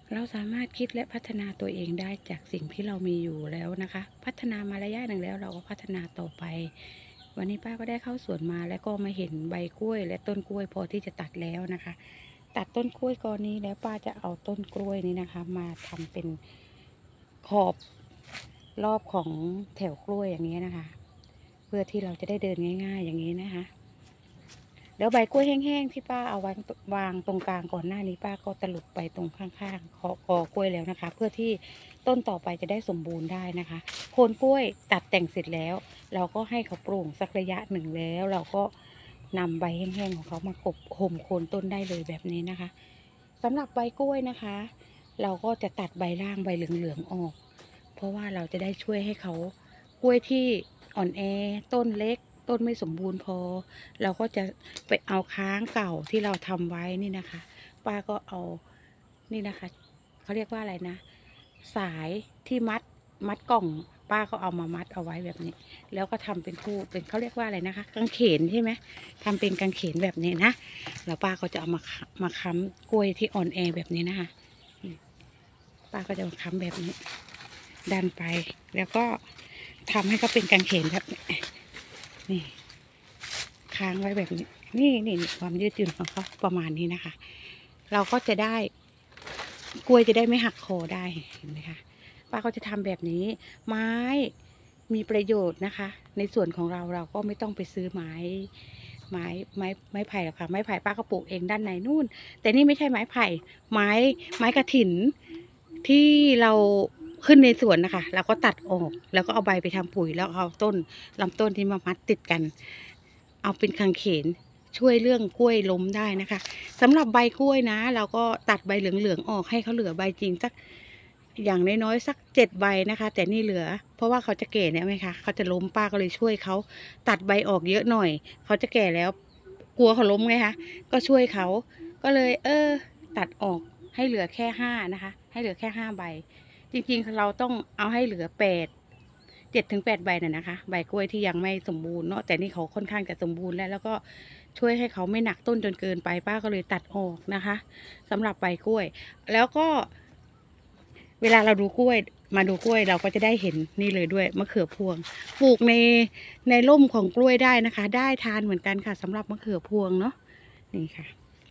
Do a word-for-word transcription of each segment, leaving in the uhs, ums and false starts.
เราสามารถคิดและพัฒนาตัวเองได้จากสิ่งที่เรามีอยู่แล้วนะคะพัฒนามาระยะหนึ่งแล้วเราก็พัฒนาต่อไปวันนี้ป้าก็ได้เข้าสวนมาแล้วก็มาเห็นใบกล้วยและต้นกล้วยพอที่จะตัดแล้วนะคะตัดต้นกล้วยกอนี้แล้วป้าจะเอาต้นกล้วยนี้นะคะมาทำเป็นขอบรอบของแถวกล้วยอย่างนี้นะคะเพื่อที่เราจะได้เดินง่ายๆอย่างนี้นะคะแล้วใบกล้วยแห้งๆที่ป้าเอาวางวางตรงกลางก่อนหน้านี้ป้าก็ตลุดไปตรงข้างๆคอกอกล้วยแล้วนะคะเพื่อที่ต้นต่อไปจะได้สมบูรณ์ได้นะคะโคนกล้วยตัดแต่งเสร็จแล้วเราก็ให้เขาปลูกสักระยะหนึ่งแล้วเราก็นำใบแห้งๆของเขามากบห่มโคนต้นได้เลยแบบนี้นะคะสำหรับใบกล้วยนะคะเราก็จะตัดใบล่างใบเหลืองๆออกเพราะว่าเราจะได้ช่วยให้เขากล้วยที่อ่อนแอต้นเล็กต้นไม่สมบูรณ์พอเราก็จะไปเอาค้างเก่าที่เราทำไว้นี่นะคะป้าก็เอานี่นะคะเขาเรียกว่าอะไรนะสายที่มัดมัดกล่องป้าก็เอามามัดเอาไว้แบบนี้แล้วก็ทำเป็นคู่เป็นเขาเรียกว่าอะไรนะคะกางเขนใช่ไหมทำเป็นกางเขนแบบนี้นะแล้วป้าก็จะเอามามาค้ำกล้วยที่อ่อนแอแบบนี้นะคะป้าก็จะมาค้ำแบบนี้ดันไปแล้วก็ทำให้เขาเป็นกางเขนแบบนี้นี่ค้างไว้แบบนี้นี่นี่ความยืดหยุ่นของเขาประมาณนี้นะคะเราก็จะได้กล้วยจะได้ไม่หักคอได้เห็นไหมคะป้าก็จะทำแบบนี้ไม้มีประโยชน์นะคะในส่วนของเราเราก็ไม่ต้องไปซื้อไม้ไม้ไม้ไม้ไผ่หรอกค่ะไม้ไผ่ป้าก็ปลูกเองด้านในนู่นแต่นี่ไม่ใช่ไม้ไผ่ไม้ไม้กระถิ่นที่เราขึ้นในสวนนะคะเราก็ตัดออกแล้วก็เอาใบไปทำปุ๋ยแล้วเอาต้นลำต้นที่มามัดติดกันเอาเป็นกางเขนช่วยเรื่องกล้วยล้มได้นะคะสำหรับใบกล้วยนะเราก็ตัดใบเหลืองๆออกให้เขาเหลือใบจริงสักอย่างน้อยๆสักเจ็ดใบนะคะแต่นี่เหลือเพราะว่าเขาจะแก่เนี่ยไหมคะเขาจะล้มป้าก็เลยช่วยเขาตัดใบออกเยอะหน่อยเขาจะแก่แล้วกลัวเขาล้มไงคะก็ช่วยเขาก็เลยเออตัดออกให้เหลือแค่ห้านะคะให้เหลือแค่ห้าใบจริงๆเราต้องเอาให้เหลือแปดเจ็ดถึงแปดใบน่ะนะคะใบกล้วยที่ยังไม่สมบูรณ์เนาะแต่นี่เขาค่อนข้างจะสมบูรณ์แล้วแล้วก็ช่วยให้เขาไม่หนักต้นจนเกินไปป้าก็เลยตัดออกนะคะสำหรับใบกล้วยแล้วก็เวลาเราดูกล้วยมาดูกล้วยเราก็จะได้เห็นนี่เลยด้วยมะเขือพวงปลูกในในร่มของกล้วยได้นะคะได้ทานเหมือนกันค่ะสำหรับมะเขือพวงเนาะนี่ค่ะ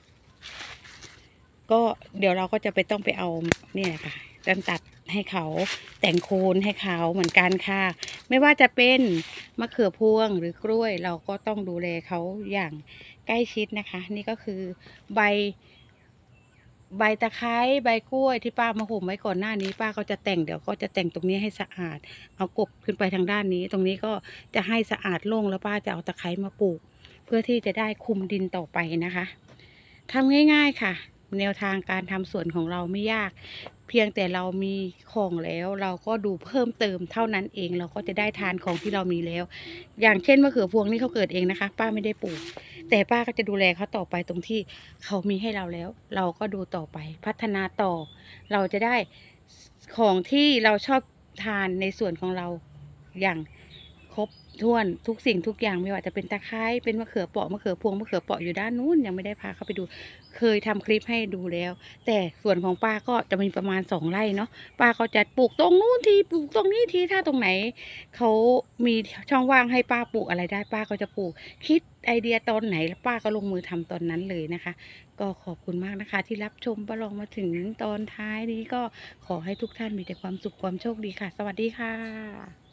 ก็เดี๋ยวเราก็จะไปต้องไปเอาเนี่ยค่ะดันตัดให้เขาแต่งโคนให้เขาเหมือนกันค่ะไม่ว่าจะเป็นมะเขือพวงหรือกล้วยเราก็ต้องดูแลเขาอย่างใกล้ชิดนะคะนี่ก็คือใบ ใบตะไคร้ใบกล้วยที่ป้ามาห่มไว้ก่อนหน้านี้ป้าก็จะแต่งเดี๋ยวก็จะแต่งตรงนี้ให้สะอาดเอากบขึ้นไปทางด้านนี้ตรงนี้ก็จะให้สะอาดโล่งแล้วป้าจะเอาตะไคร้มาปลูกเพื่อที่จะได้คุมดินต่อไปนะคะทำง่ายๆค่ะแนวทางการทำสวนของเราไม่ยากเพียงแต่เรามีของแล้วเราก็ดูเพิ่มเติมเท่านั้นเองเราก็จะได้ทานของที่เรามีแล้วอย่างเช่นมะเขือพวงนี่เขาเกิดเองนะคะป้าไม่ได้ปลูกแต่ป้าก็จะดูแลเขาต่อไปตรงที่เขามีให้เราแล้ว เราก็ดูต่อไปพัฒนาต่อ เราจะได้ของที่เราชอบทานในส่วนของเราอย่างครบถ้วนทุกสิ่งทุกอย่างไม่ว่าจะเป็นตะไคร้เป็นมะเขือเปราะมะเขือพวงมะเขือเปราะอยู่ด้านนู้นยังไม่ได้พาเข้าไปดูเคยทำคลิปให้ดูแล้วแต่ส่วนของป้าก็จะมีประมาณสองไร่เนาะป้าก็จะปลูกตรงนู้นทีปลูกตรงนี้ทีถ้าตรงไหนเขามีช่องว่างให้ป้าปลูกอะไรได้ป้าก็จะปลูกคิดไอเดียตอนไหนแล้วป้าก็ลงมือทำตอนนั้นเลยนะคะก็ขอบคุณมากนะคะที่รับชมประลองมาถึงตอนท้ายนี้ก็ขอให้ทุกท่านมีแต่ความสุขความโชคดีค่ะสวัสดีค่ะ